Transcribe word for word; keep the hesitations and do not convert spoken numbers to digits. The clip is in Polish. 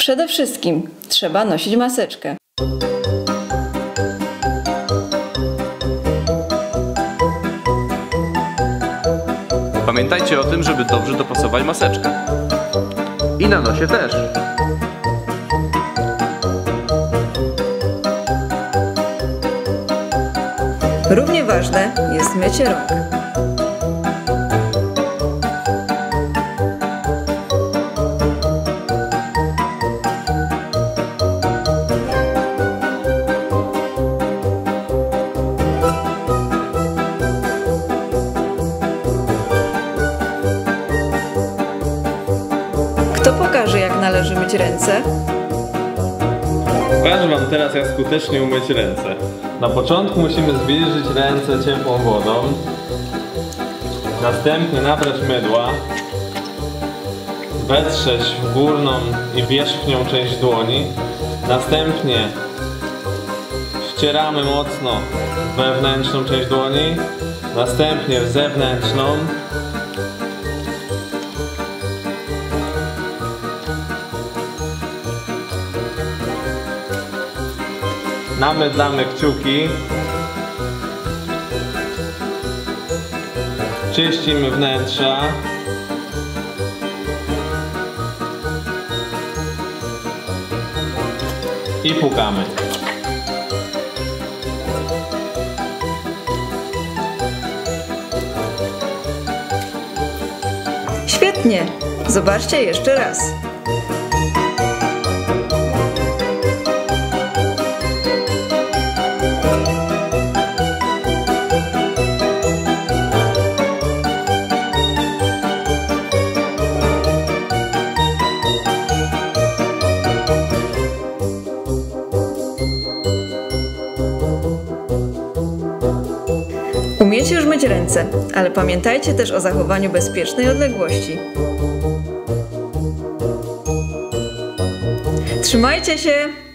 Przede wszystkim trzeba nosić maseczkę. Pamiętajcie o tym, żeby dobrze dopasować maseczkę. I na nosie też. Równie ważne jest mycie rąk. Kto pokaże, jak należy myć ręce? Pokażę wam teraz, jak skutecznie umyć ręce. Na początku musimy zwilżyć ręce ciepłą wodą. Następnie nabrać mydła. Wetrzeć w górną i wierzchnią część dłoni. Następnie wcieramy mocno w wewnętrzną część dłoni. Następnie w zewnętrzną. Namydlamy kciuki. Czyścimy wnętrza. I pukamy. Świetnie! Zobaczcie jeszcze raz. Umiecie już myć ręce, ale pamiętajcie też o zachowaniu bezpiecznej odległości. Trzymajcie się!